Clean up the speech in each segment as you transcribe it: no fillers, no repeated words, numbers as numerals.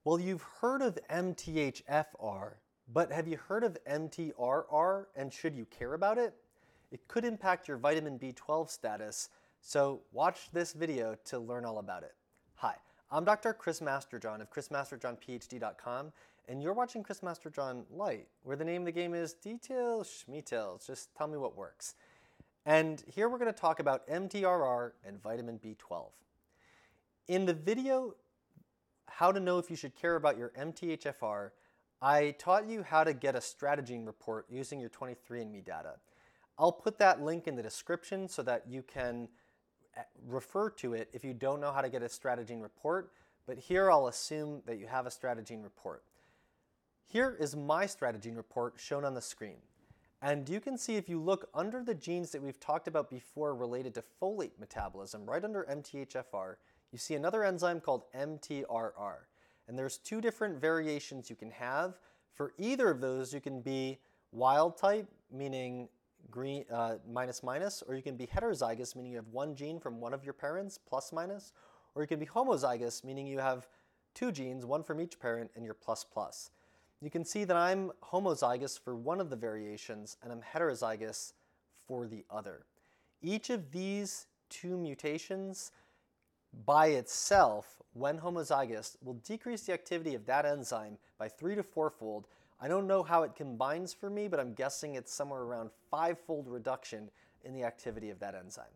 Well, you've heard of MTHFR, but have you heard of MTRR, and should you care about it? It could impact your vitamin B12 status, so watch this video to learn all about it. Hi, I'm Dr. Chris Masterjohn of chrismasterjohnphd.com, and you're watching Chris Masterjohn Lite, where the name of the game is details, schmeetails, just tell me what works. And here we're going to talk about MTRR and vitamin B12. In the video, how to know if you should care about your MTHFR, I taught you how to get a strategene report using your 23andMe data. I'll put that link in the description so that you can refer to it if you don't know how to get a strategene report, but here I'll assume that you have a strategene report. Here is my strategene report shown on the screen. And you can see if you look under the genes that we've talked about before related to folate metabolism, right under MTHFR, you see another enzyme called MTRR. And there's two different variations you can have. For either of those, you can be wild type, meaning green, minus minus, or you can be heterozygous, meaning you have one gene from one of your parents, plus minus, or you can be homozygous, meaning you have two genes, one from each parent, and you're plus plus. You can see that I'm homozygous for one of the variations, and I'm heterozygous for the other. Each of these two mutations by itself, when homozygous, will decrease the activity of that enzyme by 3 to 4-fold. I don't know how it combines for me, but I'm guessing it's somewhere around 5-fold reduction in the activity of that enzyme.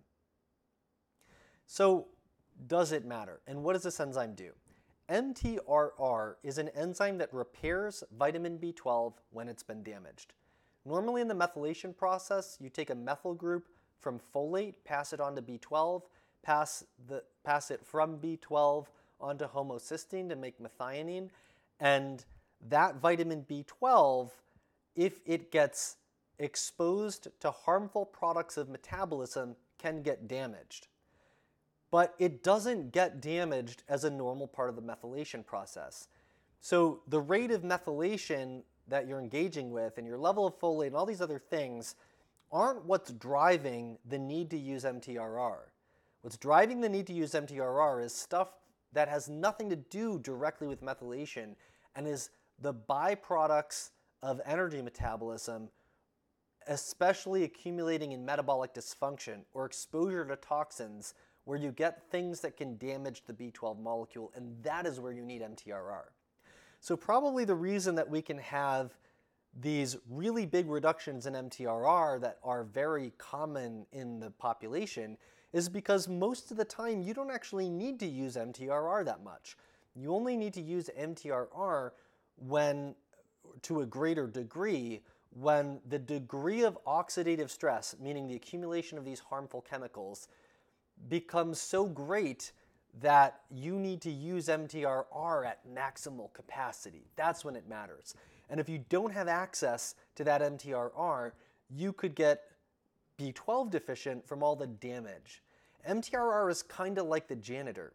So, does it matter? And what does this enzyme do? MTRR is an enzyme that repairs vitamin B12 when it's been damaged. Normally in the methylation process, you take a methyl group from folate, pass it on to B12, pass it from B12 onto homocysteine to make methionine, and that vitamin B12, if it gets exposed to harmful products of metabolism, can get damaged. But it doesn't get damaged as a normal part of the methylation process. So the rate of methylation that you're engaging with and your level of folate and all these other things aren't what's driving the need to use MTRR. What's driving the need to use MTRR is stuff that has nothing to do directly with methylation and is the byproducts of energy metabolism, especially accumulating in metabolic dysfunction or exposure to toxins, where you get things that can damage the B12 molecule, and that is where you need MTRR. So probably the reason that we can have these really big reductions in MTRR that are very common in the population is because most of the time you don't actually need to use MTRR that much. You only need to use MTRR when, to a greater degree, when the degree of oxidative stress, meaning the accumulation of these harmful chemicals, becomes so great that you need to use MTRR at maximal capacity. That's when it matters. And if you don't have access to that MTRR, you could get B12 deficient from all the damage. MTRR is kind of like the janitor.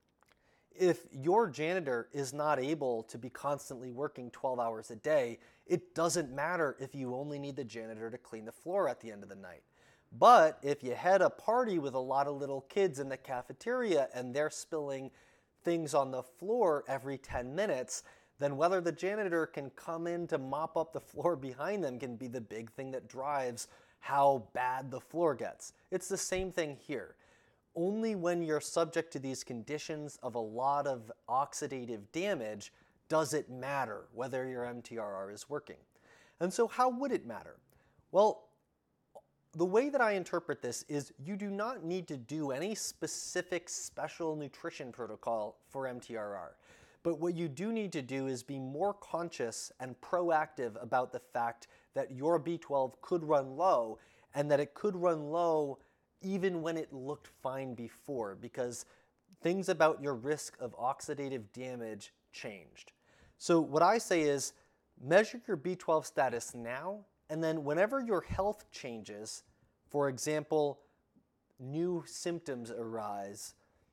If your janitor is not able to be constantly working 12 hours a day, it doesn't matter if you only need the janitor to clean the floor at the end of the night. But if you had a party with a lot of little kids in the cafeteria and they're spilling things on the floor every 10 minutes, then whether the janitor can come in to mop up the floor behind them can be the big thing that drives how bad the floor gets. It's the same thing here. Only when you're subject to these conditions of a lot of oxidative damage does it matter whether your MTRR is working. And so how would it matter? Well, the way that I interpret this is you do not need to do any specific special nutrition protocol for MTRR. But what you do need to do is be more conscious and proactive about the fact that your B12 could run low, and that it could run low even when it looked fine before, because things about your risk of oxidative damage changed. So what I say is measure your B12 status now, and then whenever your health changes, for example, new symptoms arise,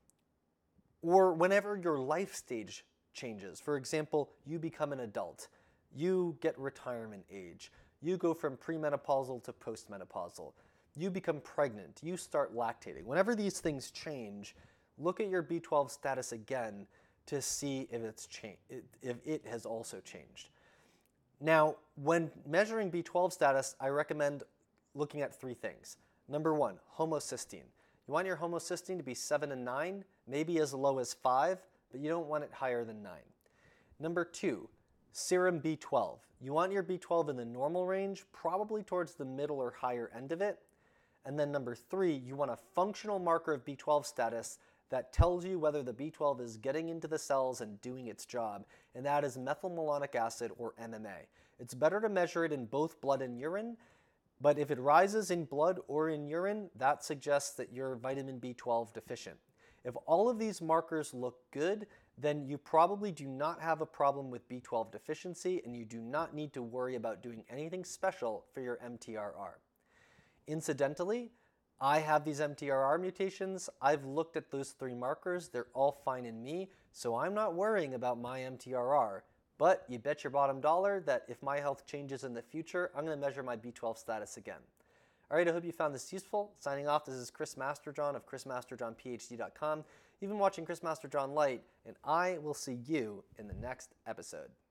or whenever your life stage changes, for example, you become an adult, you get retirement age, you go from premenopausal to postmenopausal, you become pregnant, you start lactating. Whenever these things change, look at your B12 status again to see if it has also changed. Now, when measuring B12 status, I recommend looking at 3 things. Number 1, homocysteine. You want your homocysteine to be 7 and 9, maybe as low as 5, but you don't want it higher than 9. Number 2, serum B12. You want your B12 in the normal range, probably towards the middle or higher end of it. And then number 3, you want a functional marker of B12 status that tells you whether the B12 is getting into the cells and doing its job, and that is methylmalonic acid, or MMA. It's better to measure it in both blood and urine, but if it rises in blood or in urine, that suggests that you're vitamin B12 deficient. If all of these markers look good, then you probably do not have a problem with B12 deficiency, and you do not need to worry about doing anything special for your MTRR. Incidentally, I have these MTRR mutations. I've looked at those 3 markers. They're all fine in me, so I'm not worrying about my MTRR. But you bet your bottom dollar that if my health changes in the future, I'm going to measure my B12 status again. All right, I hope you found this useful. Signing off, this is Chris Masterjohn of chrismasterjohnphd.com. You've been watching Chris Masterjohn Lite, and I will see you in the next episode.